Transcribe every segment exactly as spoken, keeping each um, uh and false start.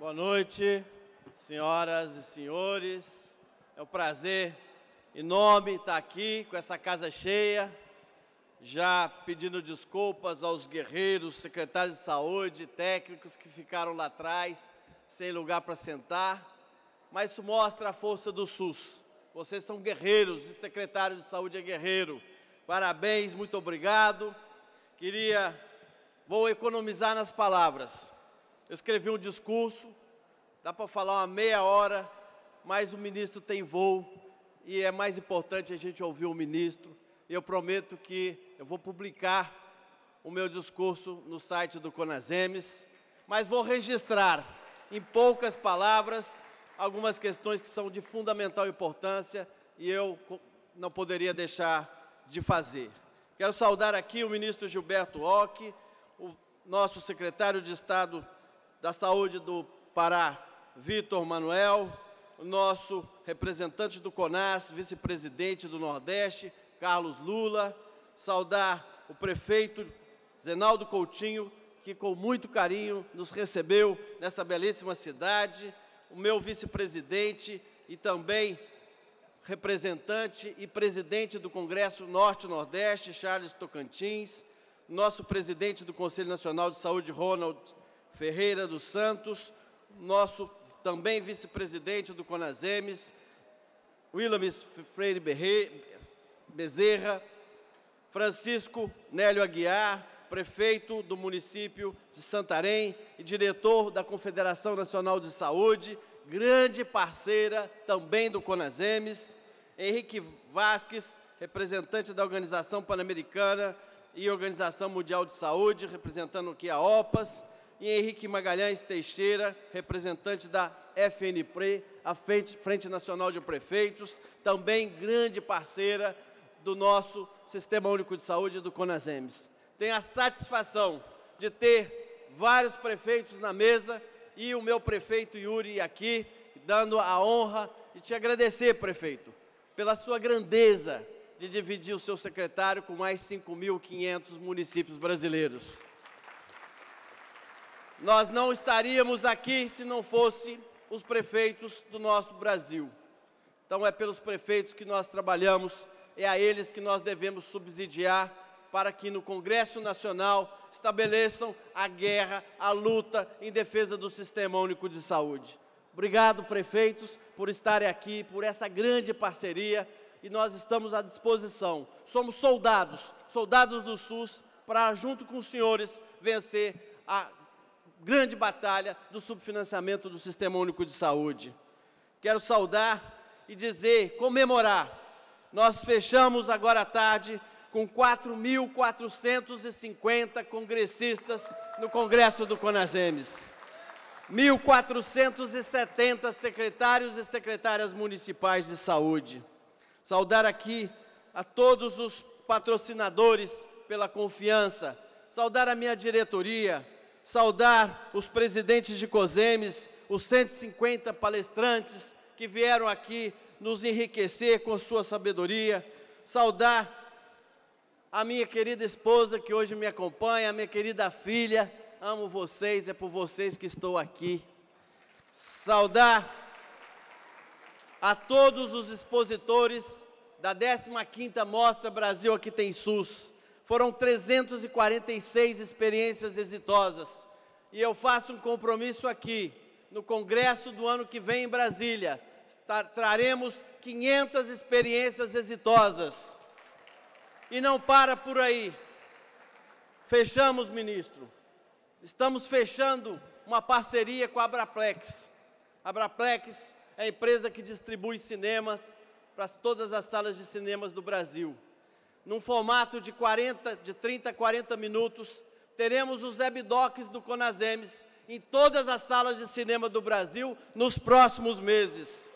Boa noite, senhoras e senhores. É um prazer enorme estar aqui com essa casa cheia, já pedindo desculpas aos guerreiros, secretários de saúde, técnicos que ficaram lá atrás, sem lugar para sentar. Mas isso mostra a força do SUS. Vocês são guerreiros e secretário de saúde é guerreiro. Parabéns, muito obrigado. Queria, vou economizar nas palavras. Eu escrevi um discurso, dá para falar uma meia hora, mas o ministro tem voo e é mais importante a gente ouvir o ministro. Eu prometo que eu vou publicar o meu discurso no site do CONASEMES, mas vou registrar em poucas palavras algumas questões que são de fundamental importância e eu não poderia deixar de fazer. Quero saudar aqui o ministro Gilberto Occhi, o nosso secretário de Estado da Saúde do Pará, Vitor Manuel, o nosso representante do CONAS, vice-presidente do Nordeste, Carlos Lula, saudar o prefeito Zenaldo Coutinho, que com muito carinho nos recebeu nessa belíssima cidade, o meu vice-presidente e também representante e presidente do Congresso Norte-Nordeste, Charles Tocantins, nosso presidente do Conselho Nacional de Saúde, Ronald Ferreira dos Santos, nosso também vice-presidente do CONASEMES, Willamis Freire Bezerra, Francisco Nélio Aguiar, prefeito do município de Santarém e diretor da Confederação Nacional de Saúde, grande parceira também do CONASEMES, Henrique Vasques, representante da Organização Pan-Americana e Organização Mundial de Saúde, representando aqui a OPAS, e Henrique Magalhães Teixeira, representante da F N P R E, a Frente Nacional de Prefeitos, também grande parceira do nosso Sistema Único de Saúde do CONASEMES. Tenho a satisfação de ter vários prefeitos na mesa e o meu prefeito Yuri aqui, dando a honra de te agradecer, prefeito, pela sua grandeza de dividir o seu secretário com mais cinco mil e quinhentos municípios brasileiros. Nós não estaríamos aqui se não fossem os prefeitos do nosso Brasil. Então, é pelos prefeitos que nós trabalhamos, é a eles que nós devemos subsidiar para que no Congresso Nacional estabeleçam a guerra, a luta em defesa do Sistema Único de Saúde. Obrigado, prefeitos, por estarem aqui, por essa grande parceria, e nós estamos à disposição. Somos soldados, soldados do SUS, para, junto com os senhores, vencer a grande batalha do subfinanciamento do Sistema Único de Saúde. Quero saudar e dizer, comemorar, nós fechamos agora à tarde com quatro mil quatrocentos e cinquenta congressistas no Congresso do CONASEMES, mil quatrocentos e setenta secretários e secretárias municipais de saúde. Saudar aqui a todos os patrocinadores pela confiança, saudar a minha diretoria, saudar os presidentes de COSEMES, os cento e cinquenta palestrantes que vieram aqui nos enriquecer com sua sabedoria, saudar a minha querida esposa que hoje me acompanha, a minha querida filha, amo vocês, é por vocês que estou aqui. Saudar a todos os expositores da décima quinta Mostra Brasil Aqui Tem SUS. Foram trezentas e quarenta e seis experiências exitosas. E eu faço um compromisso aqui, no Congresso do ano que vem em Brasília, traremos quinhentas experiências exitosas. E não para por aí. Fechamos, ministro. Estamos fechando uma parceria com a Abraplex. A Abraplex é a empresa que distribui cinemas para todas as salas de cinemas do Brasil. Num formato de, quarenta, de trinta a quarenta minutos, teremos os webdocs do CONASEMES em todas as salas de cinema do Brasil nos próximos meses.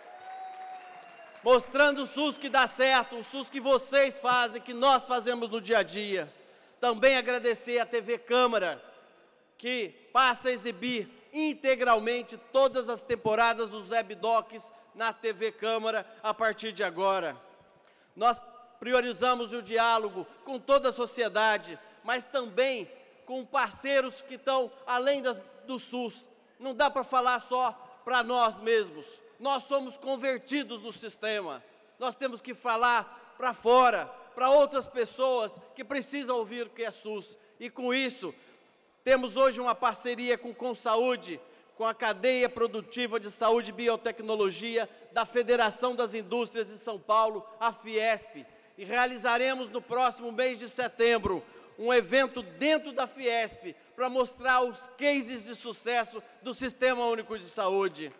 Mostrando o SUS que dá certo, o SUS que vocês fazem, que nós fazemos no dia a dia. Também agradecer à T V Câmara, que passa a exibir integralmente todas as temporadas dos webdocs na T V Câmara a partir de agora. Nós priorizamos o diálogo com toda a sociedade, mas também com parceiros que estão além das, do SUS, não dá para falar só para nós mesmos. Nós somos convertidos no sistema. Nós temos que falar para fora, para outras pessoas que precisam ouvir o que é SUS. E com isso, temos hoje uma parceria com Consaúde, com a cadeia produtiva de saúde e biotecnologia da Federação das Indústrias de São Paulo, a Fiesp. E realizaremos no próximo mês de setembro um evento dentro da Fiesp para mostrar os cases de sucesso do Sistema Único de Saúde.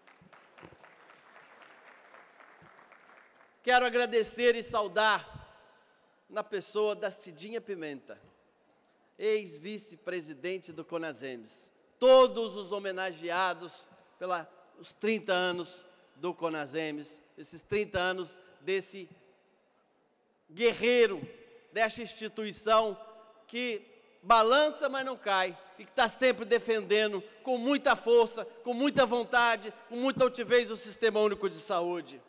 Quero agradecer e saudar na pessoa da Cidinha Pimenta, ex-vice-presidente do CONASEMES, todos os homenageados pelos trinta anos do CONASEMES, esses trinta anos desse guerreiro, dessa instituição que balança, mas não cai, e que está sempre defendendo com muita força, com muita vontade, com muita altivez o Sistema Único de Saúde.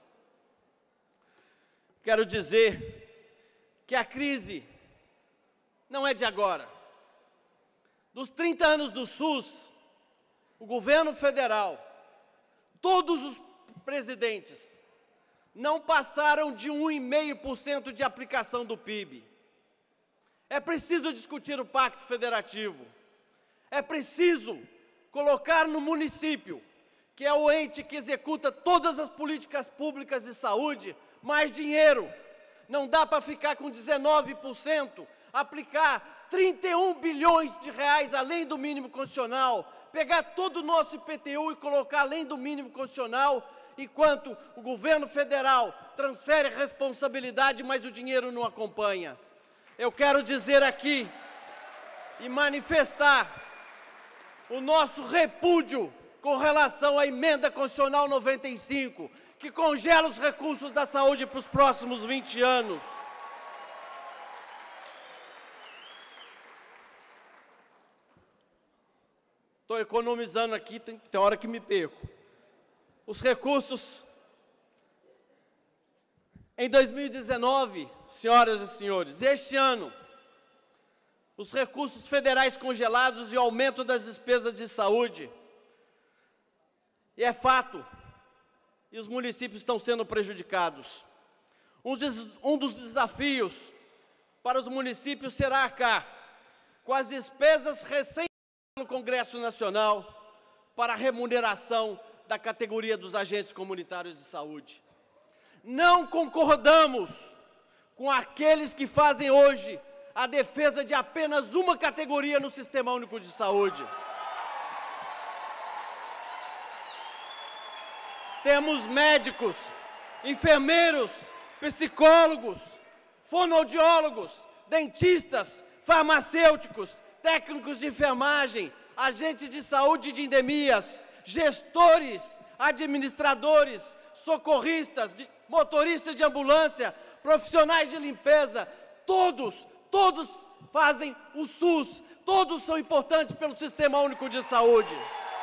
Quero dizer que a crise não é de agora. Dos trinta anos do SUS, o governo federal, todos os presidentes, não passaram de um vírgula cinco por cento de aplicação do P I B. É preciso discutir o Pacto Federativo. É preciso colocar no município, que é o ente que executa todas as políticas públicas de saúde, mais dinheiro. Não dá para ficar com dezenove por cento, aplicar trinta e um bilhões de reais além do mínimo constitucional, pegar todo o nosso I P T U e colocar além do mínimo constitucional, enquanto o governo federal transfere responsabilidade, mas o dinheiro não acompanha. Eu quero dizer aqui e manifestar o nosso repúdio com relação à emenda constitucional noventa e cinco, que congela os recursos da saúde para os próximos vinte anos. Estou economizando aqui, tem, tem hora que me perco. Os recursos, em dois mil e dezenove, senhoras e senhores, este ano, os recursos federais congelados e o aumento das despesas de saúde, e é fato, e os municípios estão sendo prejudicados. Um, des, um dos desafios para os municípios será arcar com as despesas recém no Congresso Nacional para a remuneração da categoria dos agentes comunitários de saúde. Não concordamos com aqueles que fazem hoje a defesa de apenas uma categoria no Sistema Único de Saúde. Temos médicos, enfermeiros, psicólogos, fonoaudiólogos, dentistas, farmacêuticos, técnicos de enfermagem, agentes de saúde e de endemias, gestores, administradores, socorristas, motoristas de ambulância, profissionais de limpeza, todos, todos fazem o SUS, todos são importantes pelo Sistema Único de Saúde.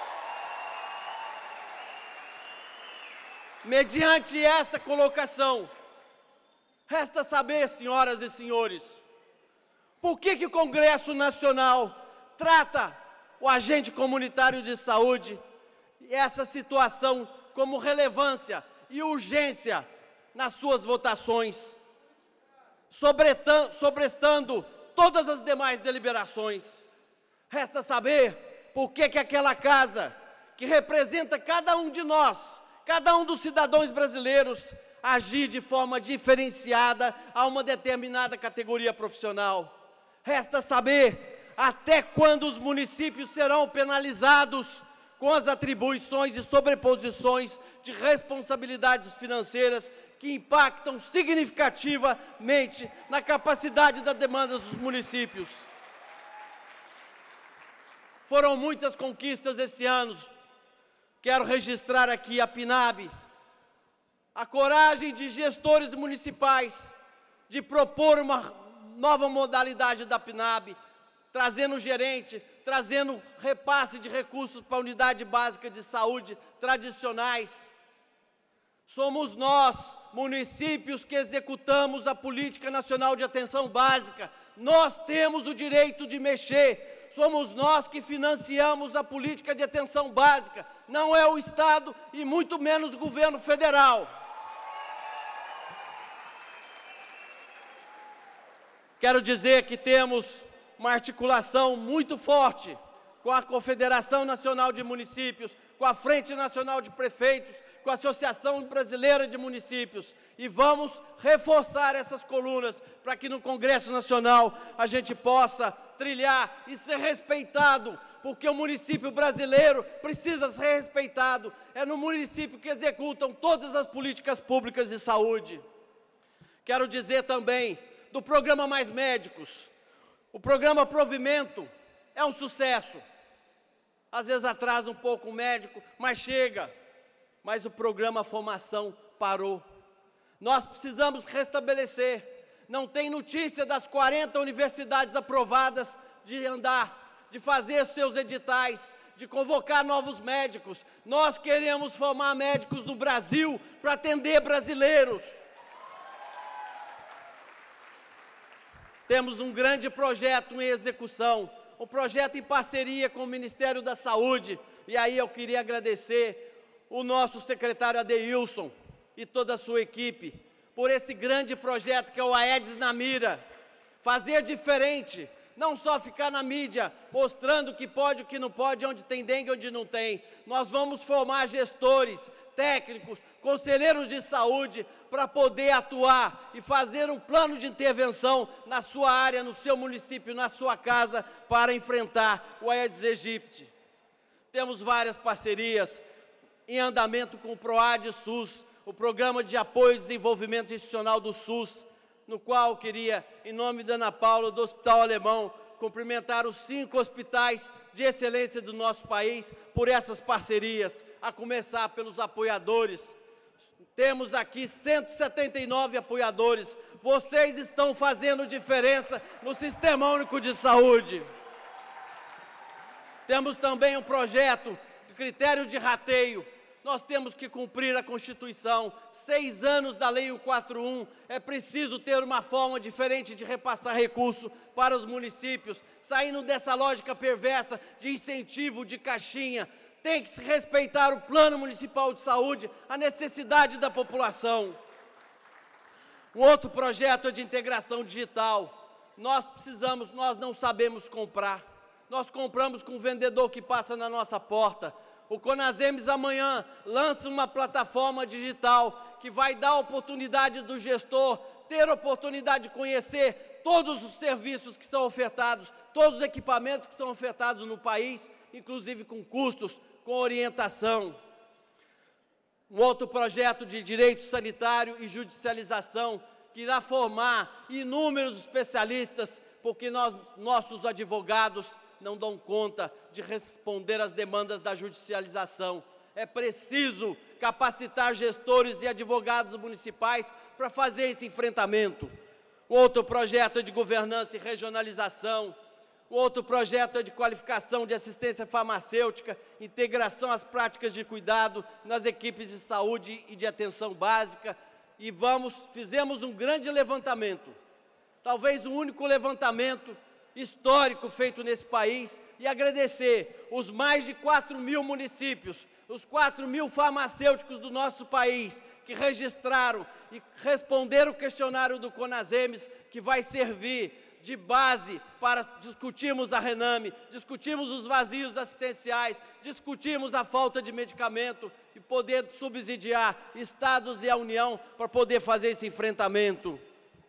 Mediante essa colocação, resta saber, senhoras e senhores, por que que o Congresso Nacional trata o agente comunitário de saúde e essa situação como relevância e urgência nas suas votações, sobrestando todas as demais deliberações. Resta saber por que que aquela casa, que representa cada um de nós, cada um dos cidadãos brasileiros, agir de forma diferenciada a uma determinada categoria profissional. Resta saber até quando os municípios serão penalizados com as atribuições e sobreposições de responsabilidades financeiras que impactam significativamente na capacidade das demandas dos municípios. Foram muitas conquistas esse ano. Quero registrar aqui a PNAB, a coragem de gestores municipais de propor uma nova modalidade da PNAB, trazendo gerente, trazendo repasse de recursos para a unidade básica de saúde tradicionais. Somos nós, municípios, que executamos a Política Nacional de Atenção Básica. Nós temos o direito de mexer somos nós que financiamos a política de atenção básica, não é o Estado e muito menos o governo federal. Quero dizer que temos uma articulação muito forte com a Confederação Nacional de Municípios, com a Frente Nacional de Prefeitos, com a Associação Brasileira de Municípios, e vamos reforçar essas colunas para que no Congresso Nacional a gente possa trilhar e ser respeitado, porque o município brasileiro precisa ser respeitado. É no município que executam todas as políticas públicas de saúde. Quero dizer também do programa Mais Médicos. O programa Provimento é um sucesso. Às vezes atrasa um pouco o médico, mas chega. Mas o programa Formação parou. Nós precisamos restabelecer. Não tem notícia das quarenta universidades aprovadas de andar, de fazer seus editais, de convocar novos médicos. Nós queremos formar médicos no Brasil para atender brasileiros. Temos um grande projeto em execução, um projeto em parceria com o Ministério da Saúde. E aí eu queria agradecer o nosso secretário Adeilson e toda a sua equipe por esse grande projeto que é o Aedes na Mira. Fazer diferente, não só ficar na mídia mostrando o que pode, o que não pode, onde tem dengue, onde não tem. Nós vamos formar gestores, técnicos, conselheiros de saúde para poder atuar e fazer um plano de intervenção na sua área, no seu município, na sua casa, para enfrentar o Aedes aegypti. Temos várias parcerias em andamento com o PROAD SUS, o Programa de Apoio e Desenvolvimento Institucional do SUS, no qual eu queria, em nome da Ana Paula, do Hospital Alemão, cumprimentar os cinco hospitais de excelência do nosso país por essas parcerias, a começar pelos apoiadores. Temos aqui cento e setenta e nove apoiadores. Vocês estão fazendo diferença no Sistema Único de Saúde. Temos também um projeto de critério de rateio. Nós temos que cumprir a Constituição. Seis anos da Lei cento e quarenta e um, é preciso ter uma forma diferente de repassar recurso para os municípios, saindo dessa lógica perversa de incentivo de caixinha. Tem que se respeitar o Plano Municipal de Saúde, a necessidade da população. Um outro projeto é de integração digital. Nós precisamos, nós não sabemos comprar. Nós compramos com o vendedor que passa na nossa porta. O Conasems amanhã lança uma plataforma digital que vai dar a oportunidade do gestor ter a oportunidade de conhecer todos os serviços que são ofertados, todos os equipamentos que são ofertados no país, inclusive com custos, com orientação. Um outro projeto de direito sanitário e judicialização que irá formar inúmeros especialistas, porque nós, nossos advogados não dão conta de responder às demandas da judicialização. É preciso capacitar gestores e advogados municipais para fazer esse enfrentamento. Um outro projeto é de governança e regionalização. Um outro projeto é de qualificação de assistência farmacêutica, integração às práticas de cuidado nas equipes de saúde e de atenção básica. E vamos, fizemos um grande levantamento, talvez o único levantamento histórico feito nesse país, e agradecer os mais de quatro mil municípios, os quatro mil farmacêuticos do nosso país que registraram e responderam o questionário do Conasems, que vai servir de base para discutirmos a Rename, discutirmos os vazios assistenciais, discutirmos a falta de medicamento e poder subsidiar estados e a União para poder fazer esse enfrentamento.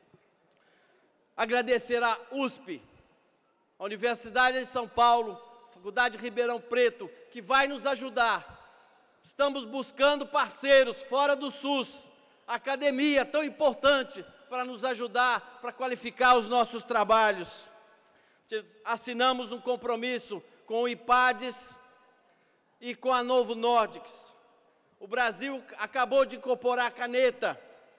Agradecer à U S P, a Universidade de São Paulo, Faculdade de Ribeirão Preto, que vai nos ajudar. Estamos buscando parceiros fora do SUS, a academia tão importante para nos ajudar, para qualificar os nossos trabalhos. Assinamos um compromisso com o IPADES e com a Novo Nordics. O Brasil acabou de incorporar a caneta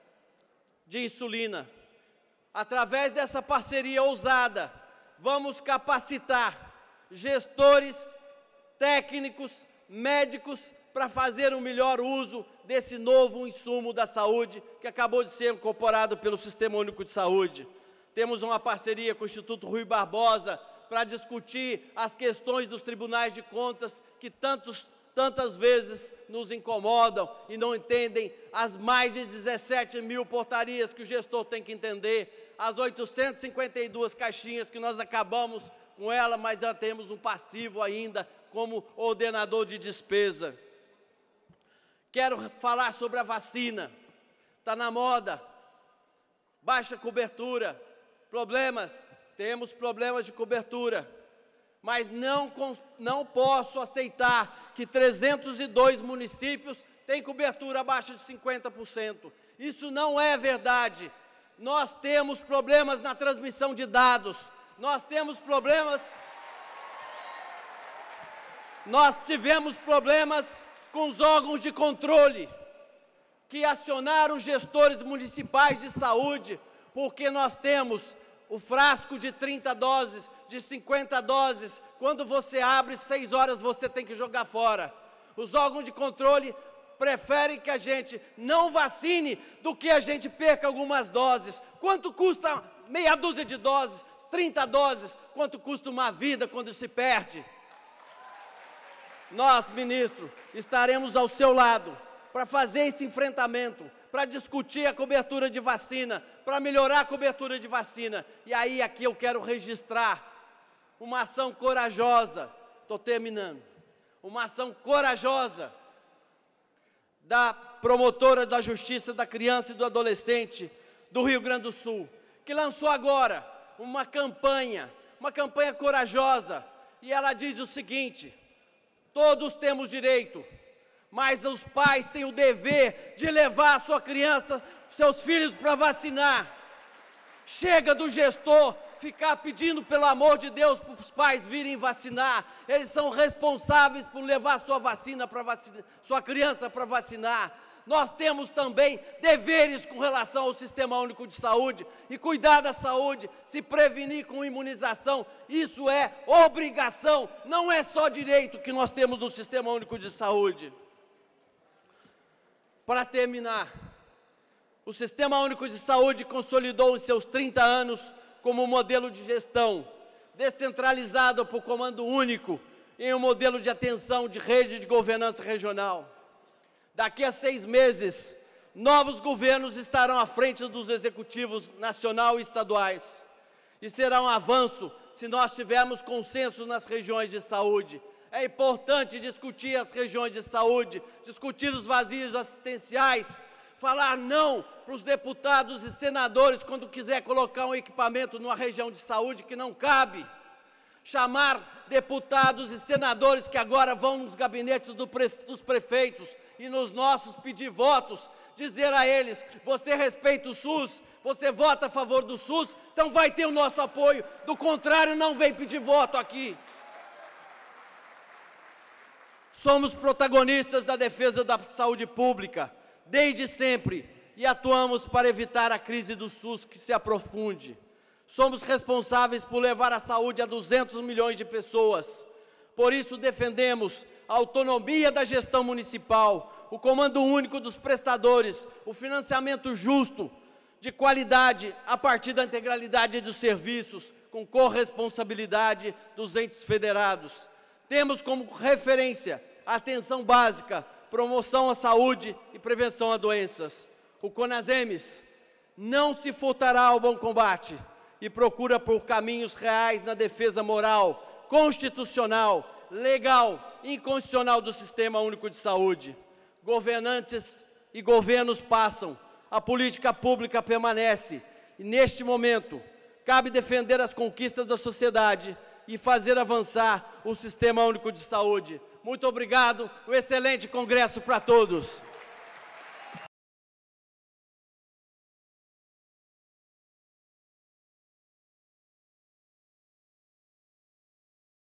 de insulina. Através dessa parceria ousada, vamos capacitar gestores, técnicos, médicos para fazer um melhor uso desse novo insumo da saúde que acabou de ser incorporado pelo Sistema Único de Saúde. Temos uma parceria com o Instituto Rui Barbosa para discutir as questões dos tribunais de contas que tantos, tantas vezes nos incomodam e não entendem as mais de dezessete mil portarias que o gestor tem que entender, as oitocentas e cinquenta e duas caixinhas que nós acabamos com ela, mas já temos um passivo ainda como ordenador de despesa. Quero falar sobre a vacina. Está na moda, baixa cobertura, problemas, temos problemas de cobertura, mas não, não posso aceitar que trezentos e dois municípios têm cobertura abaixo de cinquenta por cento. Isso não é verdade. Nós temos problemas na transmissão de dados, nós temos problemas, nós tivemos problemas com os órgãos de controle, que acionaram os gestores municipais de saúde, porque nós temos o frasco de trinta doses, de cinquenta doses, quando você abre, seis horas você tem que jogar fora. Os órgãos de controle preferem que a gente não vacine do que a gente perca algumas doses. Quanto custa meia dúzia de doses, trinta doses, quanto custa uma vida quando se perde? Nós, ministro, estaremos ao seu lado para fazer esse enfrentamento, para discutir a cobertura de vacina, para melhorar a cobertura de vacina. E aí, aqui eu quero registrar uma ação corajosa, estou terminando, uma ação corajosa da promotora da Justiça da Criança e do Adolescente do Rio Grande do Sul, que lançou agora uma campanha, uma campanha corajosa, e ela diz o seguinte: todos temos direito, mas os pais têm o dever de levar a sua criança, seus filhos para vacinar. Chega do gestor ficar pedindo, pelo amor de Deus, para os pais virem vacinar. Eles são responsáveis por levar a sua vacina para vacinar, sua criança para vacinar. Nós temos também deveres com relação ao Sistema Único de Saúde e cuidar da saúde, se prevenir com imunização. Isso é obrigação, não é só direito que nós temos no Sistema Único de Saúde. Para terminar, o Sistema Único de Saúde consolidou os seus trinta anos como um modelo de gestão, descentralizado por comando único, em um modelo de atenção de rede de governança regional. Daqui a seis meses, novos governos estarão à frente dos executivos nacional e estaduais. E será um avanço se nós tivermos consenso nas regiões de saúde. É importante discutir as regiões de saúde, discutir os vazios assistenciais, falar não para os deputados e senadores quando quiser colocar um equipamento numa região de saúde que não cabe. Chamar deputados e senadores que agora vão nos gabinetes do prefe- dos prefeitos e nos nossos pedir votos, dizer a eles: você respeita o SUS, você vota a favor do SUS, então vai ter o nosso apoio, do contrário não vem pedir voto aqui. Somos protagonistas da defesa da saúde pública, desde sempre, e atuamos para evitar a crise do SUS que se aprofunde. Somos responsáveis por levar a saúde a duzentos milhões de pessoas. Por isso defendemos a autonomia da gestão municipal, o comando único dos prestadores, o financiamento justo, de qualidade, a partir da integralidade dos serviços, com corresponsabilidade dos entes federados. Temos como referência a atenção básica, promoção à saúde e prevenção a doenças. O CONASEMES não se furtará ao bom combate e procura por caminhos reais na defesa moral, constitucional, legal e inconstitucional do Sistema Único de Saúde. Governantes e governos passam, a política pública permanece, e neste momento cabe defender as conquistas da sociedade e fazer avançar o Sistema Único de Saúde. Muito obrigado, um excelente congresso para todos.